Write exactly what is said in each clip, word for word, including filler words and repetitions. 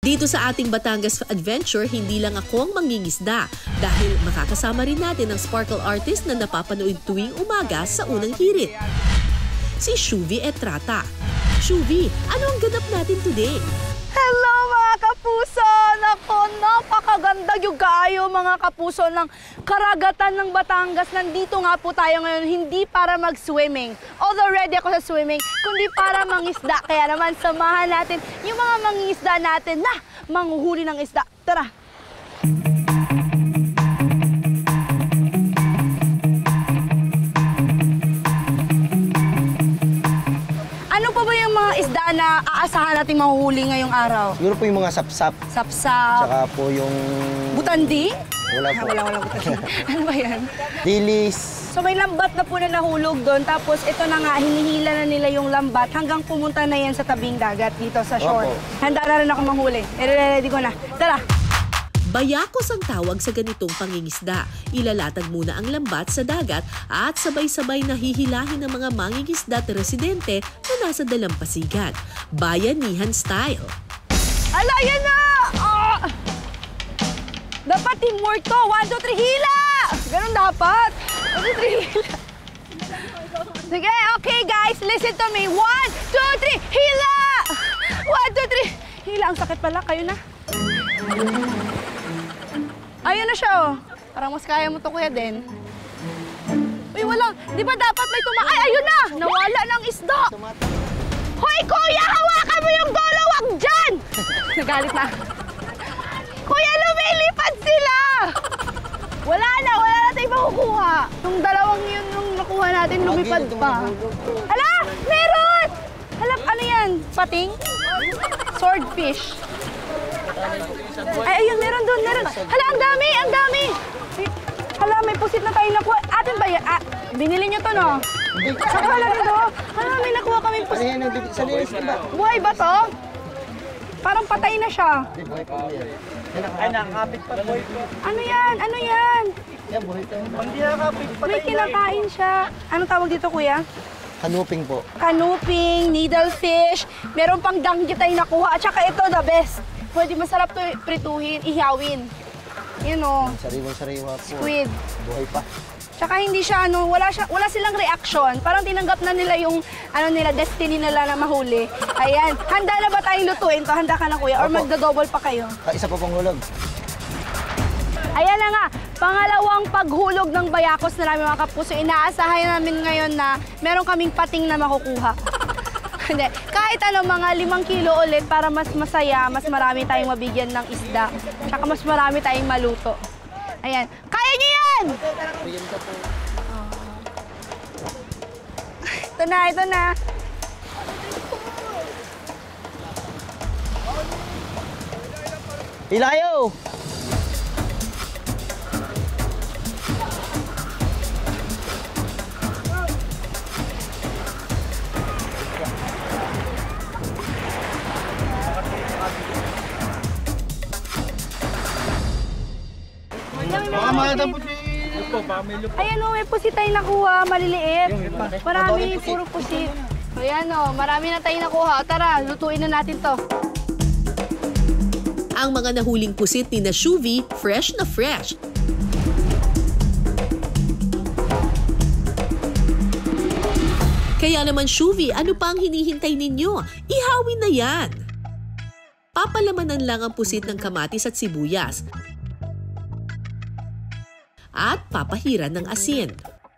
Dito sa ating Batangas Adventure, hindi lang ako ang mangingisda dahil makakasama rin natin ang sparkle artist na napapanood tuwing umaga sa unang hirit. Si Shuvi Etrata. Shuvi, ano ang ganap natin today? Hello mga kapuso! Nako, napakaganda yung kaayo mga kapuso ng karagatan ng Batangas. Nandito nga po tayo ngayon, hindi para mag-swimming. Although ready ako sa swimming, kundi para mangisda. Kaya naman samahan natin yung mga mangingisda natin na manghuhuli ng isda. Tara! Ano pa ba yung mga isda na aasahan nating mahuhuli ngayong araw? Siguro po yung mga sapsap. Sapsap. Tsaka po yung... Butandi? Wala po. Wala, wala butandi. Ano ba yan? Dilis. So may lambat na po na nahulog doon. Tapos ito na nga, hinihila na nila yung lambat hanggang pumunta na yan sa tabing dagat dito sa shore. Opo. Handa na rin ako manghuli. I-ready ko na. Tara! Bayakos ang tawag sa ganitong pangingisda. Ilalatag muna ang lambat sa dagat at sabay-sabay nahihilahin ng mga mangingisda at residente na nasa dalampasigan. Bayanihan style. Ala, yan na! Oh! Dapat teamwork to. One, two, three, hila! Ganun dapat. One, two, three, hila. Sige, okay guys, listen to me. One, two, three, hila! One, two, three. Hila, ang sakit pala. Kayo na. Ayun na siya, oh. Parang mas kaya mo to, Kuya Den. Uy, walang. Di ba dapat may tuma... Ay, ayun na! Nawala ng isda! Hoy, Kuya! Hawakan mo yung dulo! Wag dyan! Nagalit na. Kuya, lumilipad sila! Wala na! Wala na tayong makukuha. Yung dalawang yun yung nakuha natin, lumipad pa. Hala! Meron! Hala, ano yan? Pating? Swordfish. Ay, ayun, meron doon, meron. Hala, ang dami, ang dami. Hala, may pusit na tayo nakuha. Atin ba yan? Ah, binili nyo to, no? Saka hala nito. Hala, may nakuha kami pusit. Ano yan ang bibig sa linis, diba? Buhay ba to? Parang patay na siya. Ay, nakakapit pa, boy. Ano yan? Ano yan? Yan, buhay pa. Hindi nakakapit pa. May kinakain siya. Anong tawag dito, kuya? Kanuping po. Kanuping, needlefish. Meron pang danggit tayo nakuha. At saka ito, the best. Pwede masarap to prituhin, ihawin. Yun o. Sariwang-sariwa po. Squid. Buhay pa. Tsaka hindi siya, ano, wala, siya, wala silang reaction. Parang tinanggap na nila yung, ano nila, destiny nila na mahuli. Ayan. Handa na ba tayong lutuin to? Handa ka na, kuya? Or magda-double pa kayo? Ah, isa pa pang hulog. Ayan na nga. Pangalawang paghulog ng bayakos na namin, mga kapuso. Inaasahan namin ngayon na meron kaming pating na makukuha. Hindi. Kahit ano, mga limang kilo ulit para mas masaya, mas marami tayong mabigyan ng isda. Tsaka mas marami tayong maluto. Ayan. Kaya niyo yan! Oh. Ito na, ito na. Ilayo! Ayan o, may pusit tayo nakuha, maliliit. Marami, puro pusit. Ayan o, marami na tayo nakuha. Tara, lutuin na natin to. Ang mga nahuling pusit ni na Shuvi, fresh na fresh. Kaya naman Shuvi, ano pa ang hinihintay ninyo? Ihawin na yan! Papalamanan lang ang pusit ng kamatis at sibuyas. At papahiran ng asin.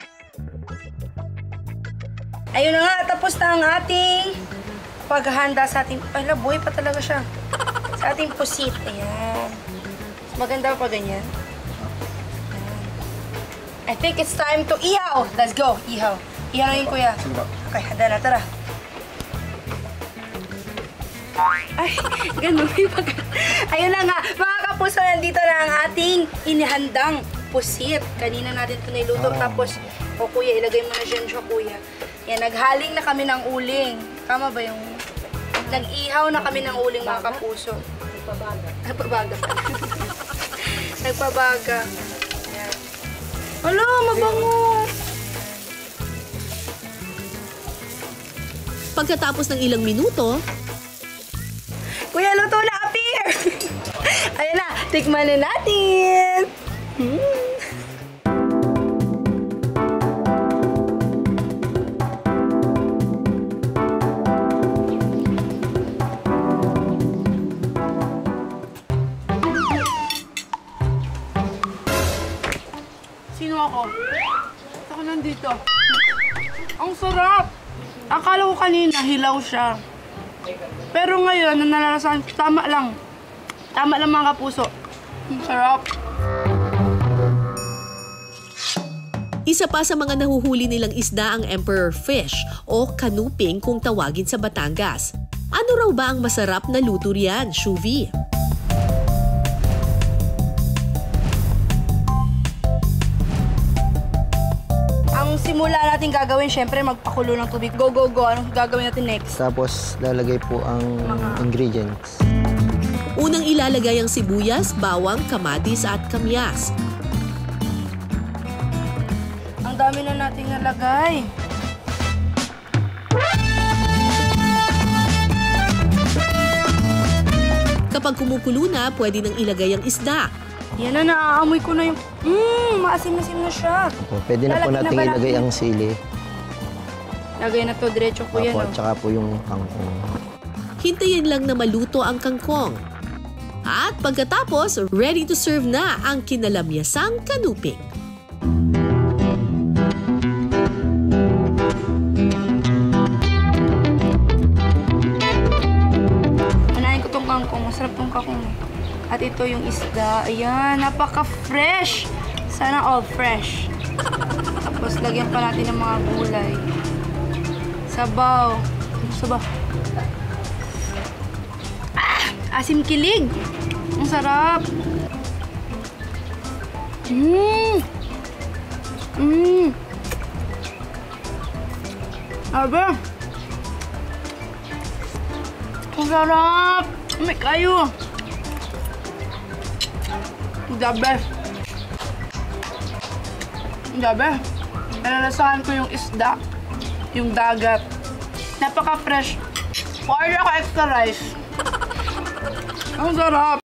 Ayun na nga, tapos na ang ating paghahanda sa ating... Ay, buhay pa talaga siya. Sa ating pusit. Ayan. Maganda pa ganyan. Ayan. I think it's time to ihaw. Let's go, ihaw. Ihaw na yun, kuya. Okay, handa na. Tara. Ay, ganun. Ayun na nga. Mga kapuso, nandito na ang ating inihandang pusit. Kanina natin ito niluto. Tapos, o kuya, ilagay mo na dyan siya, kuya. Yan, naghaling na kami ng uling. Tama ba yung... Nag-ihaw na kami ng uling, mga kapuso. Nagpabaga. Nagpabaga. Nagpabaga. Yan. Hala, mabango. Pagkatapos ng ilang minuto, Kuya, luto na, appear! Tikman na natin! Hmm. Sino ako? Ako nandito. Ang sarap! Akala ko kanina hilaw siya. Pero ngayon, nanalalasahan ko, tama lang. Tama lang mga kapuso. Ang sarap. Isa pa sa mga nahuhuli nilang isda ang emperor fish o kanuping kung tawagin sa Batangas. Ano raw ba ang masarap na luto riyan, Shuvi? Ang simula natin gagawin, syempre magpakulo ng tubig. Go, go, go. Anong gagawin natin next? Tapos lalagay po ang ingredients. Unang ilalagay ang sibuyas, bawang, kamatis at kamyas. Ang dami na nating nalagay. Kapag kumukulo na, pwede nang ilagay ang isda. Yan na, naaamoy ko na yung... Mmm, maasim-asim na siya. Opo, pwede na po Lalagyan na natin ba ilagay natin? ang sili. Lagay na to, diretso po yan. Opo, Oh. tsaka po yung kangkong. Hintayin lang na maluto ang kangkong. At pagkatapos, ready to serve na ang kinalamyasang kanuping. Anahin ko tong kangkong. Masarap tong kangkong. At ito yung isda. Ayan, napaka-fresh. Sana all fresh. Tapos lagyan pa natin ng mga gulay. Sabaw. Ano sabaw? Ah! Asim kilig. Ang sarap. Mmm. Mmm. Aba. Ang sarap. May kayo. The best. The best. Nalalasahan ko yung isda, yung dagat. Napaka-fresh. Order ako extra rice. Ang sarap.